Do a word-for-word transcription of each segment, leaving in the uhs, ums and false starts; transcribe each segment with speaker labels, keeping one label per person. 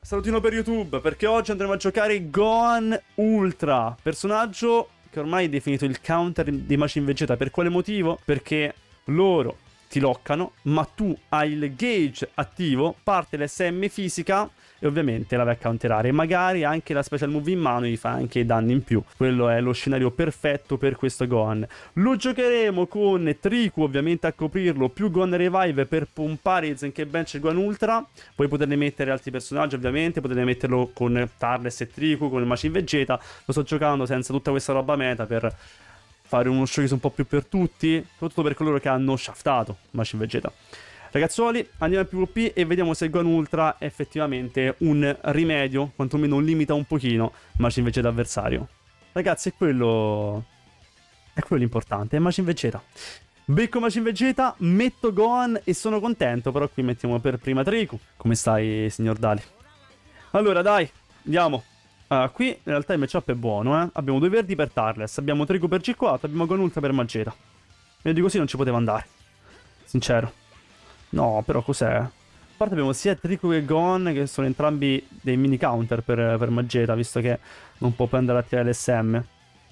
Speaker 1: salutino per YouTube, perché oggi andremo a giocare Gohan Ultra, personaggio che ormai è definito il counter di Majin Vegeta. Per quale motivo? Perché loro ti loccano, ma tu hai il gauge attivo, parte l'S M fisica e ovviamente la vai a counterare. E magari anche la special move in mano gli fa anche i danni in più. Quello è lo scenario perfetto per questo Gohan. Lo giocheremo con Triku ovviamente a coprirlo, più Gohan Revive per pompare il Zenkai Bench e Gohan Ultra. Poi poterne mettere altri personaggi ovviamente, poterne metterlo con Turles e Triku, con il Majin Vegeta. Lo sto giocando senza tutta questa roba meta per fare uno showcase un po' più per tutti, soprattutto per coloro che hanno shaftato Majin Vegeta. Ragazzuoli, andiamo a PvP e vediamo se Gohan Ultra è effettivamente un rimedio, quantomeno limita un pochino Majin Vegeta avversario. Ragazzi, è quello... è quello l'importante, è Majin Vegeta. Becco Majin Vegeta, metto Gohan e sono contento, però qui mettiamo per prima Triku. Come stai, signor Dali? Allora, dai, andiamo. Uh, qui in realtà il matchup è buono, eh. Abbiamo due verdi per Turles, abbiamo Triku per G quattro, abbiamo Gohan Ultra per Vegeta. Meglio di così non ci poteva andare. Sincero. No, però cos'è? A parte abbiamo sia Triku che Gohan, che sono entrambi dei mini counter per, per Vegeta, visto che non può prendere a tirare l'S M.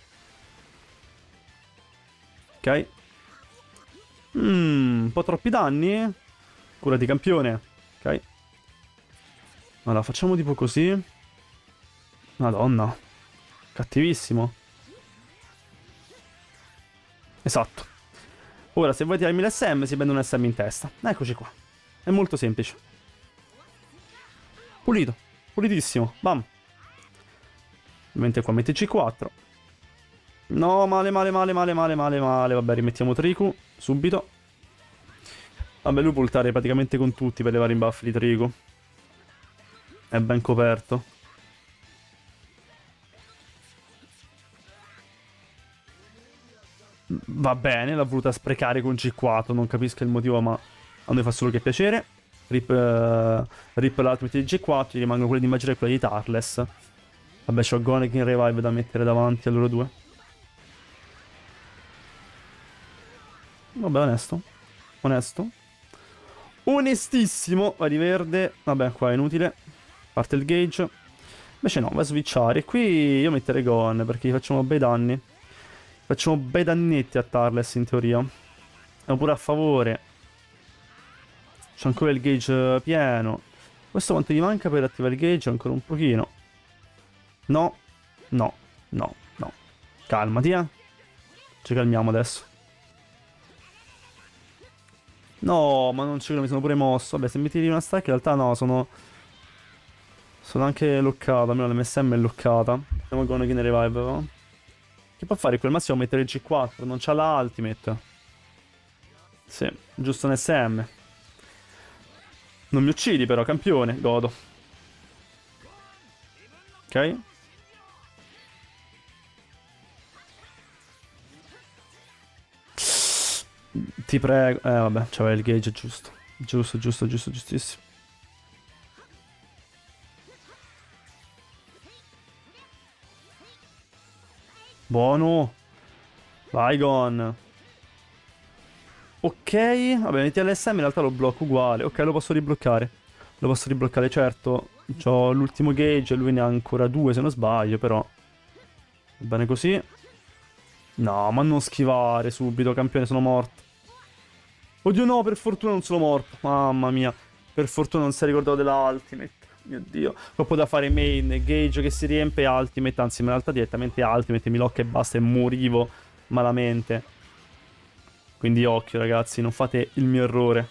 Speaker 1: Ok. Mmm, un po' troppi danni. Cura di campione. Ok. Allora, facciamo tipo così. Madonna. Cattivissimo. Esatto. Ora, se vuoi tirarmi l'S M, si prende un S M in testa. Eccoci qua. È molto semplice. Pulito. Pulitissimo. Bam. Mentre qua metti G quattro. No, male, male, male, male, male, male, male. Vabbè, rimettiamo Triku. Subito. Vabbè, lui può ultare praticamente con tutti per levare i buff di Triku. È ben coperto. Va bene, l'ha voluta sprecare con G quattro, non capisco il motivo, ma a noi fa solo che piacere. Rip, uh, rip l'ultimate di G quattro, gli rimangono quelle di Majora e quelle di Turles. Vabbè, c'ho Gohan e King Revive da mettere davanti a loro due. Vabbè, onesto. Onesto. Onestissimo. Va di verde. Vabbè, qua è inutile. Parte il gauge. Invece no, va a switchare. Qui io metterei Gohan perché gli facciamo bei danni. Facciamo bei dannetti a Turles in teoria. Siamo pure a favore. C'è ancora il gauge pieno. Questo quanto gli manca per attivare il gauge? Ancora un pochino. No. No. No. No. Calmati, eh. Ci calmiamo adesso. No, ma non ci credo, mi sono pure mosso. Vabbè, se mi tiri una stack in realtà no, sono... Sono anche loccato, almeno l'M S M è loccata. Andiamo con King Revive, va? Che può fare? Quel massimo mettere il G quattro, non c'ha la ultimate. Sì, giusto un S M. Non mi uccidi però, campione, godo. Ok. Ti prego. Eh vabbè, c'aveva il gauge giusto. Giusto, giusto, giusto, giustissimo. Buono. Vai Gohan. Ok. Vabbè, metti l'S M in realtà lo blocco uguale. Ok, lo posso ribloccare. Lo posso ribloccare, certo. C'ho l'ultimo gauge e lui ne ha ancora due se non sbaglio, però. Va bene così. No, ma non schivare subito, campione, sono morto. Oddio no, per fortuna non sono morto. Mamma mia. Per fortuna non si è ricordato della ultimate. Mio Dio. Troppo da fare main, gauge che si riempie, ultimate. Anzi, in realtà direttamente ultimate, mi locca e basta e morivo malamente. Quindi occhio ragazzi, non fate il mio errore.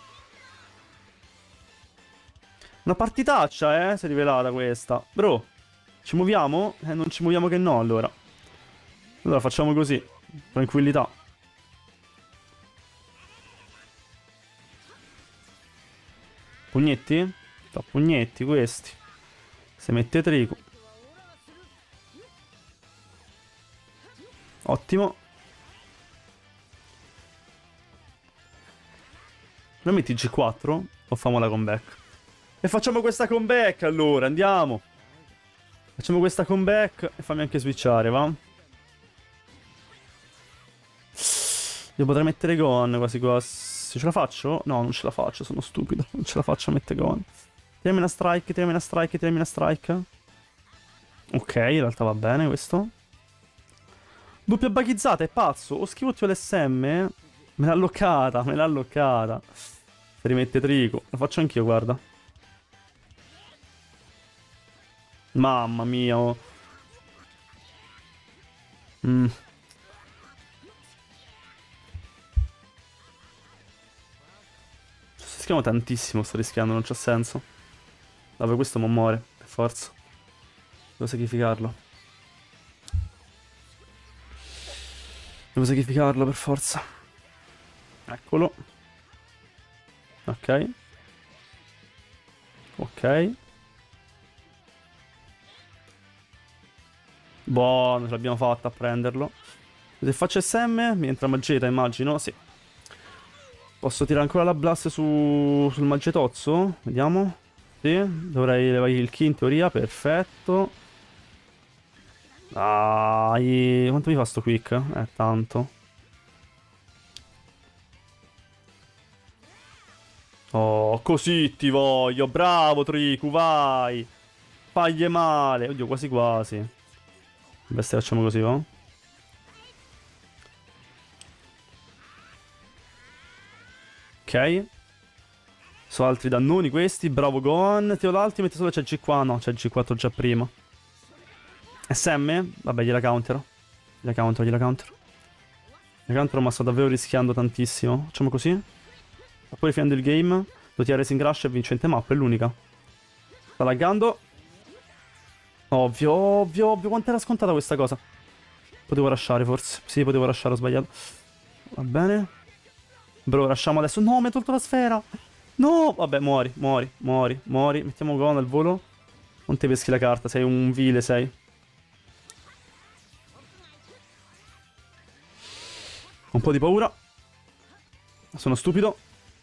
Speaker 1: Una partitaccia, eh, si è rivelata questa. Bro, ci muoviamo? Eh, non ci muoviamo che no, allora. Allora facciamo così. Tranquillità. Pugnetti? Da pugnetti questi. Se mette Triku. Ottimo. Non metti G quattro? O famo la comeback? E facciamo questa comeback allora, andiamo. Facciamo questa comeback e fammi anche switchare, va? Io potrei mettere Gohan quasi quasi. Ce la faccio? No, non ce la faccio, sono stupido. Non ce la faccio a mettere Gohan. Tirami una strike, tirami una strike, tirami una strike. Ok, in realtà va bene questo. Doppia baghizzata, è pazzo. Ho schivo l'S M. Me l'ha bloccata, me l'ha bloccata. Si rimette Trico. Lo faccio anch'io, guarda. Mamma mia. Oh. Mm. Rischiamo tantissimo, sto rischiando, non c'ha senso. Vabbè, questo mo muore, per forza. Devo sacrificarlo. Devo sacrificarlo, per forza. Eccolo. Ok. Ok. Buono, ce l'abbiamo fatta a prenderlo. Se faccio S M, mi entra Mageta, immagino. Sì. Posso tirare ancora la blast su... sul Maggetozzo? Vediamo. Sì, dovrei levare il key in teoria. Perfetto. Dai. Quanto mi fa sto quick? Eh, tanto. Oh, così ti voglio. Bravo, Triku, vai. Fagli male. Oddio, quasi quasi. Bestia, facciamo così, va? Ok. Sono altri dannoni questi. Bravo Gohan. Tiro l'ultimate, solo c'è il G qua. No, c'è il G quattro già prima. S M? Vabbè, gliela countero. Gliela countero, gliela countero. Gliela countero, ma sto davvero rischiando tantissimo. Facciamo così. Sta pure finendo il game. Devo tirare Racing Rush e vincente mappa, è l'unica. Sta laggando. Ovvio, ovvio, ovvio. Quanto era scontata questa cosa? Potevo rushare forse. Sì, potevo rushare, ho sbagliato. Va bene. Bro, rushiamo adesso. No, mi ha tolto la sfera. No, vabbè, muori, muori, muori, muori. Mettiamo Gohan al volo. Non ti peschi la carta, sei un vile, sei. Un po' di paura. Sono stupido.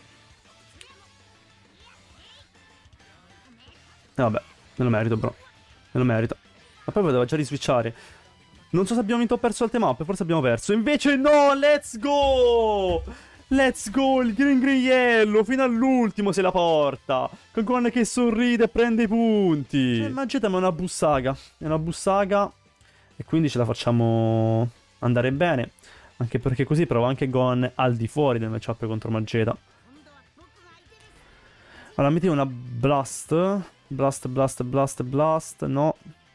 Speaker 1: E vabbè, me lo merito, bro. Me lo merito. Ma poi poteva già riswitchare. Non so se abbiamo vinto o perso altre mappe, forse abbiamo perso. Invece no, let's go! Let's go, il green grigliello, fino all'ultimo se la porta. Con Gohan che sorride e prende i punti. Cioè, Mageta è una bussaga, è una bussaga. E quindi ce la facciamo andare bene. Anche perché così provo anche Gohan al di fuori del matchup contro Mageta. Allora, metti una blast. Blast, blast, blast, blast. No.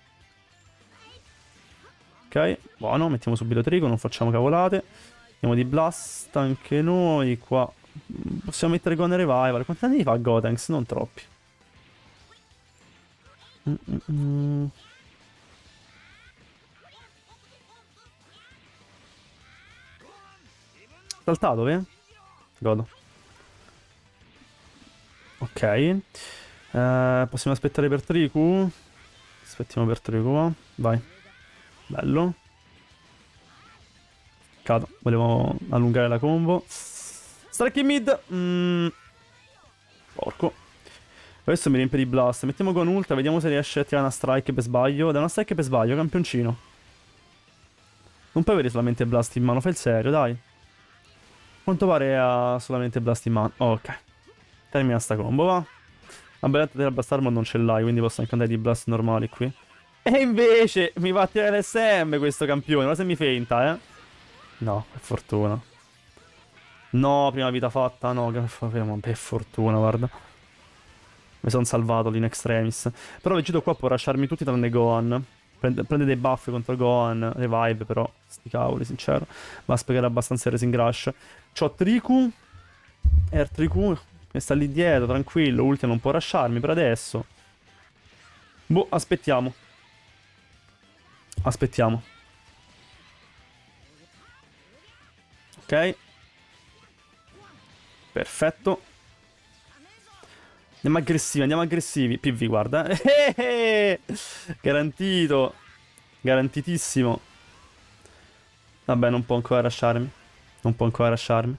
Speaker 1: Ok, buono, mettiamo subito Trico, non facciamo cavolate. Andiamo di blast anche noi qua. Possiamo mettere Gohan Revival. Quanti anni fa Gotenks? Non troppi. Mm -mm -mm. Saltato, eh? Godo. Ok. Eh, possiamo aspettare per Triku? Aspettiamo per Triku. Vai. Bello. Cado. Volevo allungare la combo. Strike in mid. Mm. Porco. Adesso mi riempie di blast. Mettiamo con ultra. Vediamo se riesce a tirare una strike per sbaglio. Da una strike per sbaglio, campioncino. Non puoi avere solamente blast in mano. Fai il serio, dai. Quanto pare ha solamente blast in mano. Oh, ok. Termina sta combo, va. La belletta della blast armor non ce l'hai, quindi posso anche andare di blast normali qui. E invece mi va a tirare l'S M questo campione. Ma se mi feinta, eh. No, per fortuna. No, prima vita fatta. No, per fortuna, guarda. Mi sono salvato lì in extremis. Però Vegito qua può rusharmi tutti tranne Gohan. Prende, prende dei buff contro Gohan. Revive però. Sti cavoli, sincero. Va a spiegare abbastanza il Racing Rush. C'ho Triku. Air Triku. Che sta lì dietro, tranquillo. Ultima non può rusharmi per adesso. Boh, aspettiamo. Aspettiamo. Ok. Perfetto. Andiamo aggressivi, andiamo aggressivi. P V, guarda. Garantito. Garantitissimo. Vabbè, non può ancora rusharmi. Non può ancora rusharmi.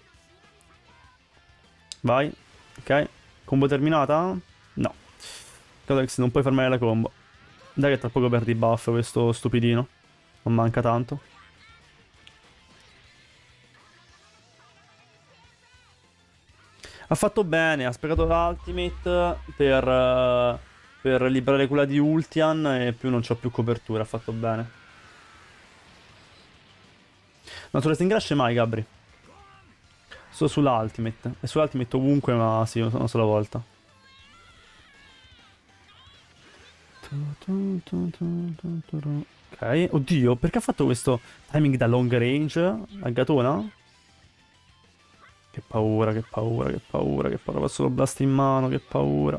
Speaker 1: Vai. Ok. Combo terminata? No. Codex, non puoi fermare la combo. Dai che tra poco perdi buff questo stupidino. Non manca tanto. Ha fatto bene, ha sprecato l'ultimate per, eh, per liberare quella di Ultian e più non c'ho più copertura, ha fatto bene. Non sulle stinglasce mai, Gabri. Solo sull'ultimate. E sull'ultimate ovunque, ma sì, una sola volta. Ok, oddio, perché ha fatto questo timing da long range a Gatona? Che paura, che paura, che paura, che paura. Va solo blast in mano, che paura.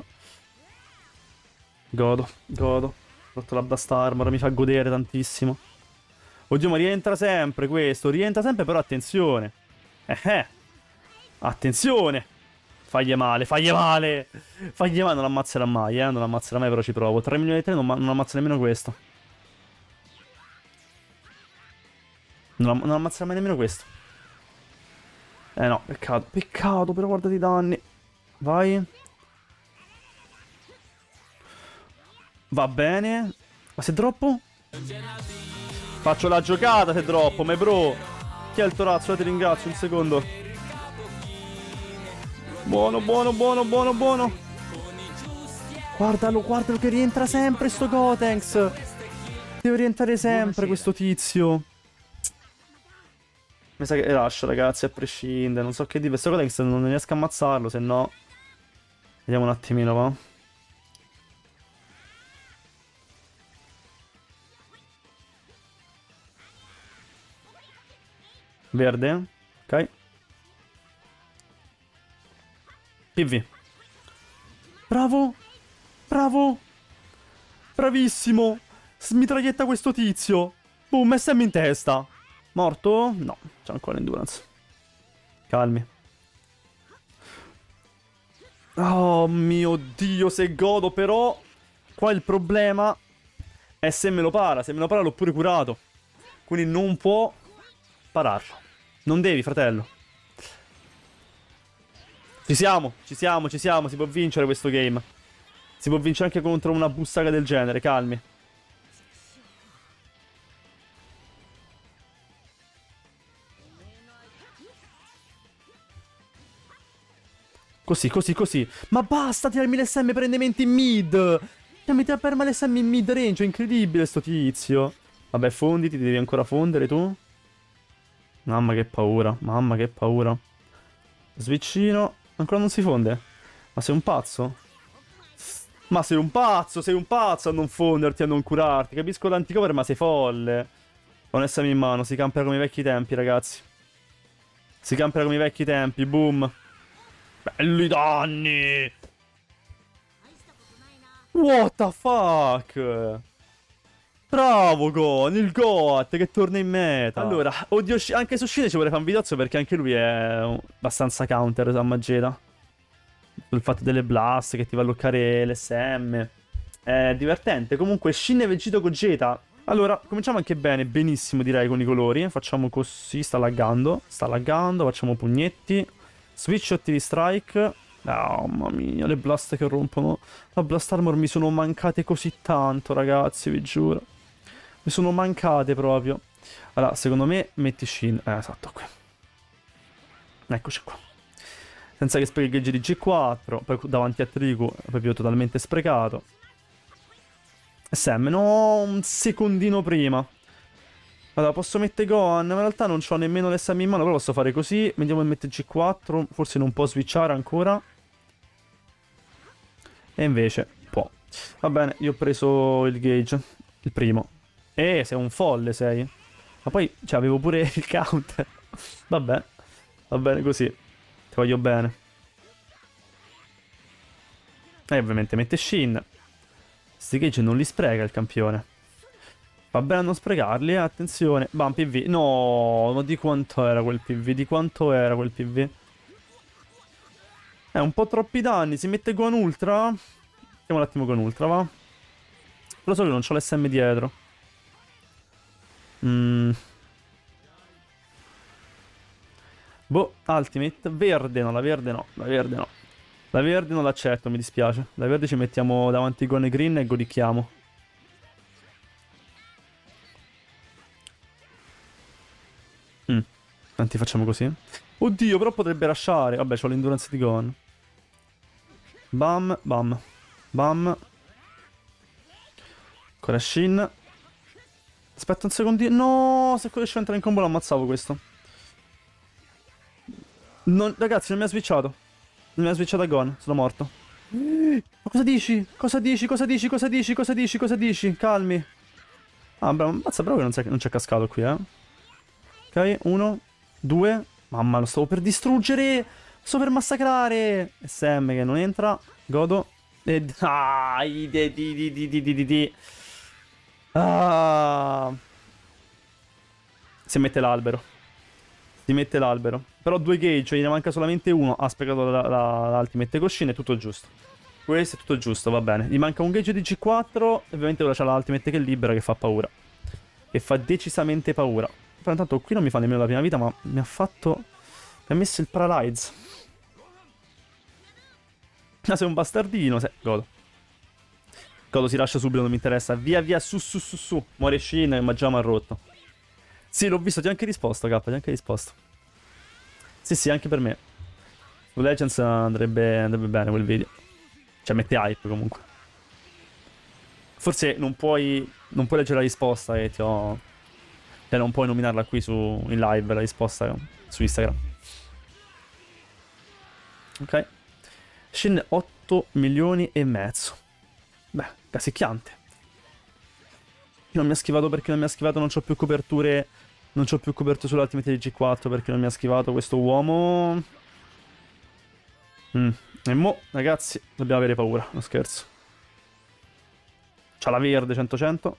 Speaker 1: Godo, godo. Ho fatto la blast armor, mi fa godere tantissimo. Oddio, ma rientra sempre questo. Rientra sempre, però attenzione. Eh eh. Attenzione. Fagli male, fagli male. Fagli male, non ammazzerà mai, eh. Non ammazzerà mai, però ci provo. tre milioni di tre, non, non ammazza nemmeno questo. Non, non ammazzerà mai nemmeno questo. Eh no, peccato. Peccato, però guardate i danni. Vai. Va bene. Ma se droppo? Faccio la giocata se droppo, me bro. Chi è il torazzo? Ti ringrazio, un secondo. Buono, buono, buono, buono, buono. Guardalo, guardalo che rientra sempre sto Gotenks. Deve rientrare sempre questo tizio. Mi sa che lascia, ragazzi, a prescindere. Non so che dire. Questo Gotenks non riesco a ammazzarlo, se no. Vediamo un attimino, va. Verde. Ok. P V. Bravo. Bravo. Bravissimo. Smitraglietta questo tizio. Boom, S M in testa. Morto? No, c'è ancora endurance. Calmi. Oh mio Dio, se godo però. Qua il problema è se me lo para. Se me lo para l'ho pure curato. Quindi non può pararlo. Non devi, fratello. Ci siamo, ci siamo, ci siamo. Si può vincere questo game. Si può vincere anche contro una bussaga del genere, calmi. Così, così, così. Ma basta tirarmi l'S M prendimenti in mid. Mi tira per me l'S M in mid range, è incredibile sto tizio. Vabbè, fonditi, ti devi ancora fondere tu. Mamma che paura, mamma che paura. Switchino, ancora non si fonde. Ma sei un pazzo? Ma sei un pazzo, sei un pazzo a non fonderti, a non curarti. Capisco l'anticover, ma sei folle. Ho un S M in mano, si campera come i vecchi tempi, ragazzi. Si campera come i vecchi tempi, boom. Belli danni! What the fuck? Bravo Gon, il Goat che torna in meta. Allora, oddio, anche su Shine ci vorrei fare un videozzo perché anche lui è abbastanza counter a Mageda. Sul fatto delle blast che ti va a bloccare l'S M. È divertente. Comunque, Shin Vegito Gogeta. Allora, cominciamo anche bene, benissimo direi con i colori. Facciamo così, sta laggando. Sta laggando, facciamo pugnetti. Switch shot di strike. Oh, mamma mia, le blast che rompono. La blast armor mi sono mancate così tanto, ragazzi, vi giuro. Mi sono mancate proprio. Allora, secondo me metti Shin. Eh, esatto, qui. Eccoci qua. Senza che sprechi il gauge di G quattro. Poi davanti a Trigu, proprio totalmente sprecato. S M, no, un secondino prima. Allora, posso mettere Gohan, ma in realtà non ho nemmeno l'S M in mano, però posso fare così. Vediamo di mettere G quattro, forse non può switchare ancora. E invece può. Va bene, io ho preso il gauge, il primo. Eh, sei un folle, sei. Ma poi, cioè, avevo pure il counter. Vabbè, va bene così. Ti voglio bene. E ovviamente mette Shin. Sti gauge non li spreca il campione. Va bene a non sprecarli, eh, attenzione. Bam, P V. No, ma di quanto era quel P V? Di quanto era quel P V? Eh, un po' troppi danni. Si mette Gohan Ultra. Andiamo un attimo con Ultra, va? Però so che non c'ho l'S M dietro. Mm. Boh, Ultimate. Verde no, la verde no. La verde no. La verde non l'accetto, mi dispiace. La verde ci mettiamo davanti Gohan e Green e godichiamo. Mm. Tanti facciamo così. Oddio, però potrebbe lasciare. Vabbè, c'ho l'endurance di Gohan. Bam, bam. Bam. Ancora Shin. Aspetta un secondino. No, se riesce a entrare in combo lo ammazzavo questo. Non, ragazzi, non mi ha switchato. Non mi ha switchato a Gon. Sono morto. Ma cosa dici? Cosa dici? Cosa dici? Cosa dici? Cosa dici? Cosa dici? Calmi. Ah, bravo. Mazza, bravo che non c'è cascato qui, eh. Ok, uno, due. Mamma, lo stavo per distruggere. Sto per massacrare. S M che non entra. Godo. E dai, di di di di di di di di. Ah. Si mette l'albero. Si mette l'albero. Però due gauge, gliene manca solamente uno. Ha sprecato l'ultimate coscina, è tutto giusto. Questo è tutto giusto, va bene. Gli manca un gauge di G quattro. E ovviamente ora c'ha l'ultimate che è libera, che fa paura. Che fa decisamente paura. Però intanto qui non mi fa nemmeno la prima vita, ma mi ha fatto... Mi ha messo il paralyze. Ah, sei un bastardino, sei... Godo. Godo si lascia subito, non mi interessa. Via, via, su, su, su, su. Muore Shin, ma già mi ha rotto. Sì, l'ho visto, ti ho anche risposto, K, ti ho anche risposto. Sì, sì, anche per me. Su Legends andrebbe, andrebbe bene quel video. Cioè, mette hype, comunque. Forse non puoi... Non puoi leggere la risposta e ti ho... Cioè, non puoi nominarla qui su, in live, la risposta su Instagram. Ok. Shin otto milioni e mezzo. Beh, casicchiante. Non mi ha schivato perché non mi ha schivato, non c'ho più coperture. Non c'ho più coperture sull'ultimate di G quattro perché non mi ha schivato questo uomo. Mm. E mo, ragazzi, dobbiamo avere paura, non scherzo. C'ha la verde cento cento.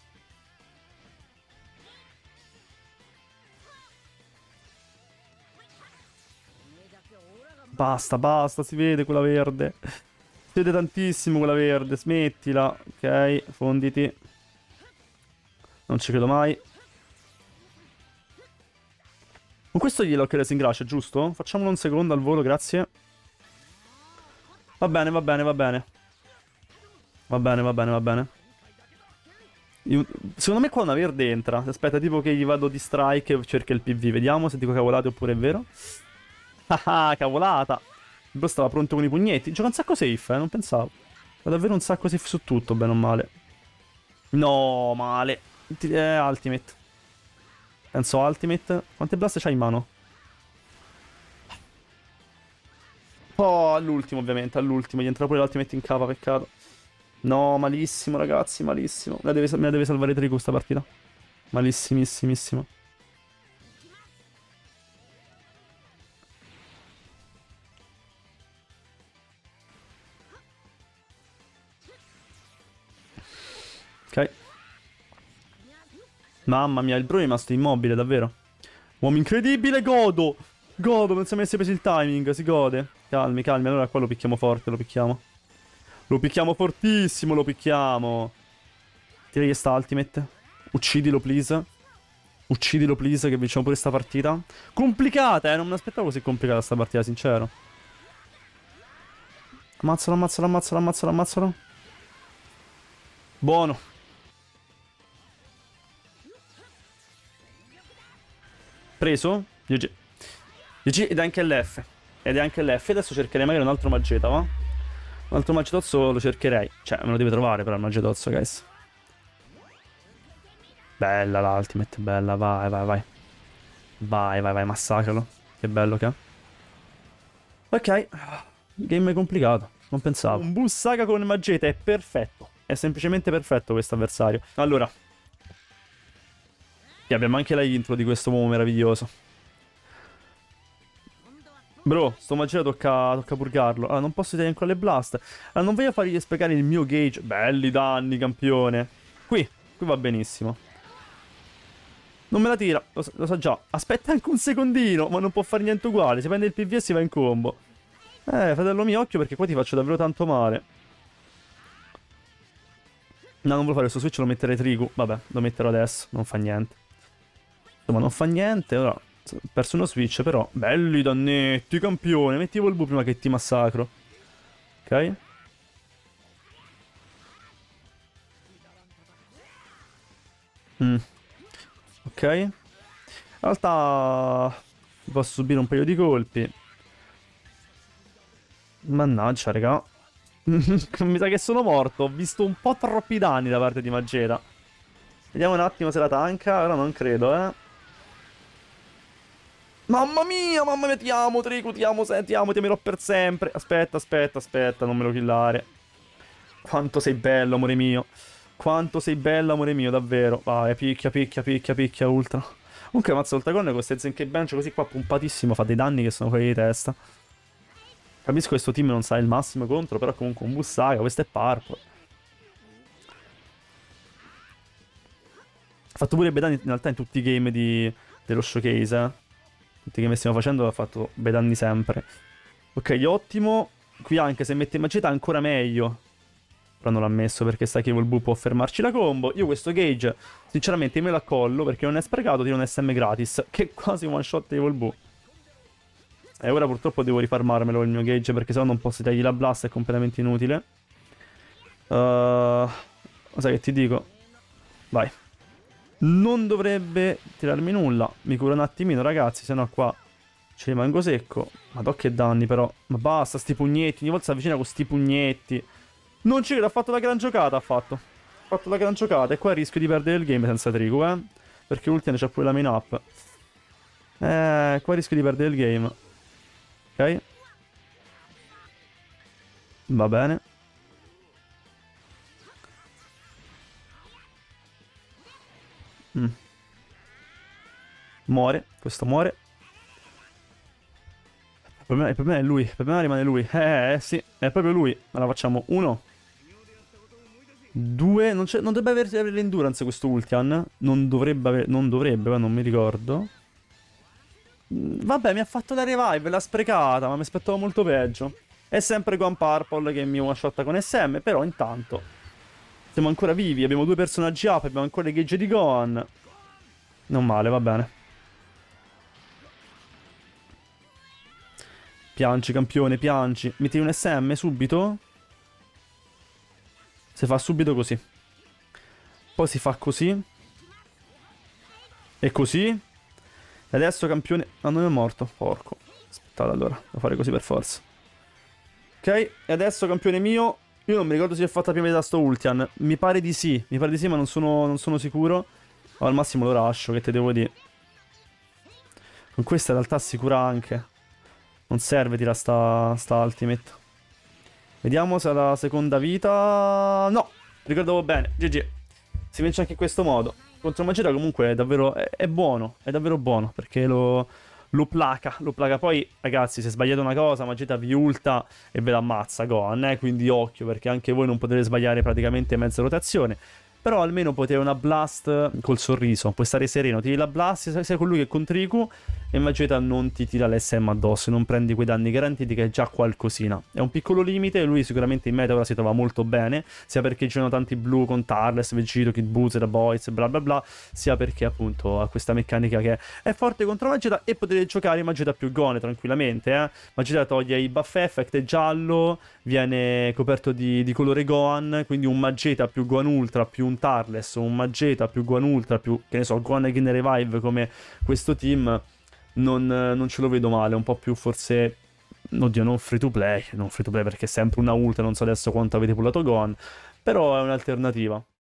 Speaker 1: Basta, basta, si vede quella verde. Si vede tantissimo quella verde, smettila. Ok, fonditi. Non ci credo mai. Con questo gli l'ho in gracia, giusto? Facciamolo un secondo al volo, grazie. Va bene, va bene, va bene. Va bene, va bene, va bene. Io... Secondo me qua una verde entra. Aspetta, tipo che gli vado di strike e cerca il P V. Vediamo se dico cavolate oppure è vero. Ah, cavolata. Il bro stava pronto con i pugnetti. Gioca un sacco safe, eh, non pensavo. Ma davvero un sacco safe su tutto, bene o male. No, male. Eh, ultimate. Penso ultimate. Quante blast c'hai in mano? Oh, all'ultimo ovviamente, all'ultimo. Gli entra pure l'ultimate in capa, peccato. No, malissimo ragazzi, malissimo. Me la deve, me la deve salvare Trico sta partita. Malissimissimissimo. Ok. Mamma mia, il bro è rimasto immobile, davvero. Uomo incredibile, godo. Godo, non si è messo preso il timing, si gode. Calmi, calmi, allora qua lo picchiamo forte, lo picchiamo. Lo picchiamo fortissimo, lo picchiamo. Direi che sta ultimate. Uccidilo, please. Uccidilo, please, che vinciamo pure sta partita. Complicata, eh, non mi aspettavo così complicata sta partita, sincero. Ammazzalo, ammazzalo, ammazzalo, ammazzalo, ammazzalo. Buono. Preso? G G. G G ed è anche l'F. Ed è anche l'F. Adesso cercherei magari un altro Mageta, va? Un altro Magetozzo lo cercherei. Cioè, me lo deve trovare però il Magetozzo, guys. Bella l'ultimate, bella. Vai, vai, vai. Vai, vai, vai, massacralo. Che bello che è. Ok. Game complicato. Non pensavo. Un Bull Saga con Mageta è perfetto. È semplicemente perfetto questo avversario. Allora. E abbiamo anche la intro di questo uomo meraviglioso. Bro, sto Mageta tocca, tocca purgarlo. Allora, non posso tirare ancora le blast. Allora, non voglio fargli spiegare il mio gauge. Belli danni, campione. Qui, qui va benissimo. Non me la tira, lo, lo so già. Aspetta anche un secondino, ma non può fare niente uguale. Si prende il P V e si va in combo. Eh, fratello mio, occhio perché qua ti faccio davvero tanto male. No, non voglio fare questo switch, lo metterei Trigu. Vabbè, lo metterò adesso, non fa niente. Insomma, non fa niente, ora ho perso uno switch, però. Belli dannetti, campione. Metti Volbu prima che ti massacro. Ok. Mm. Ok. In realtà posso subire un paio di colpi. Mannaggia, raga. Mi sa che sono morto. Ho visto un po' troppi danni da parte di Mageta. Vediamo un attimo se la tanca. Ora non credo, eh. Mamma mia, mamma mia, ti amo, Trico, ti amo, ti amo, ti amerò per sempre. Aspetta, aspetta, aspetta, non me lo killare. Quanto sei bello, amore mio. Quanto sei bello, amore mio, davvero. Vai, picchia, picchia, picchia, picchia, ultra. Comunque, mazza Ultragon con queste Zenkai Bench così qua pompatissimo fa dei danni che sono quelli di testa. Capisco che questo team non sa il massimo contro, però comunque un Bussaga, questo è Purple. Ha fatto pure bei danni in realtà in tutti i game di... dello showcase, eh. Tutti i game che stiamo facendo ha fatto bei danni sempre. Ok, ottimo. Qui anche se mette Mageta ancora meglio. Però non l'ha messo perché sa che Evil Boo può fermarci la combo. Io questo gauge, sinceramente, me lo accollo perché non è sprecato, tiro un S M gratis. Che è quasi one shot Evil Boo. E ora purtroppo devo rifarmarmelo il mio gauge perché sennò non posso dargli la blast, è completamente inutile. Uh, sai che ti dico? Vai. Non dovrebbe tirarmi nulla. Mi curo un attimino, ragazzi, sennò qua ci rimango secco. Madò che danni però. Ma basta, sti pugnetti. Ogni volta si avvicina con sti pugnetti. Non ci credo, ha fatto la gran giocata, ha fatto. Ha fatto la gran giocata e qua rischio di perdere il game senza Trico, eh. Perché l'ultimo c'ha pure la main up. Eh, qua rischio di perdere il game. Ok. Va bene. Mm. Muore, questo muore. Il problema, il problema è lui, il problema rimane lui. Eh, eh sì, è proprio lui. Ma la facciamo uno. Due, non, non dovrebbe avere l'endurance questo Ultian. Non dovrebbe avere, non dovrebbe, ma non mi ricordo. Vabbè, mi ha fatto la revive, l'ha sprecata, ma mi aspettavo molto peggio. È sempre Gohan Purple che mi one-shotta con S M, però intanto siamo ancora vivi, abbiamo due personaggi up, abbiamo ancora le gauge di Gohan. Non male, va bene. Piangi, campione, piangi. Mi tiri un S M subito? Si fa subito così. Poi si fa così. E così. E adesso campione... Ah, non è morto. Porco. Aspettate allora. Devo fare così per forza. Ok. E adesso campione mio. Io non mi ricordo se è fatta prima di sto Ultian. Mi pare di sì. Mi pare di sì, ma non sono, non sono sicuro. O al massimo lo lascio, che te devo dire. Con questa in realtà assicura anche. Non serve tirare sta, sta ultimate. Vediamo se ha la seconda vita. No, ricordavo bene. G G. Si vince anche in questo modo. Contro Mageta comunque è davvero... È, è buono. È davvero buono. Perché lo, lo placa. Lo placa. Poi, ragazzi, se sbagliate una cosa, Mageta vi ulta e ve la ammazza Gohan, eh? Quindi occhio, perché anche voi non potete sbagliare praticamente mezza rotazione. Però almeno potete una blast col sorriso. Puoi stare sereno. Tiri la blast sia con lui che con Trico. E Mageta non ti tira l'S M addosso. Non prendi quei danni garantiti, che è già qualcosina. È un piccolo limite. Lui sicuramente in meta ora si trova molto bene. Sia perché girano tanti blu con Tarles, Vegito, Kid Boozer, Boys, bla bla bla. Sia perché appunto ha questa meccanica che è forte contro Mageta. E potete giocare Mageta più Gone tranquillamente, eh. Mageta toglie i buff effect, è giallo. Viene coperto di, di colore Gohan. Quindi un Mageta più Gohan Ultra più un Tarles, un Mageta più Gohan Ultra più, che ne so, Gohan Again Revive come questo team, non, non ce lo vedo male. Un po' più forse, oddio, non free to play, non free to play perché è sempre una Ultra, non so adesso quanto avete pullato Gohan, però è un'alternativa.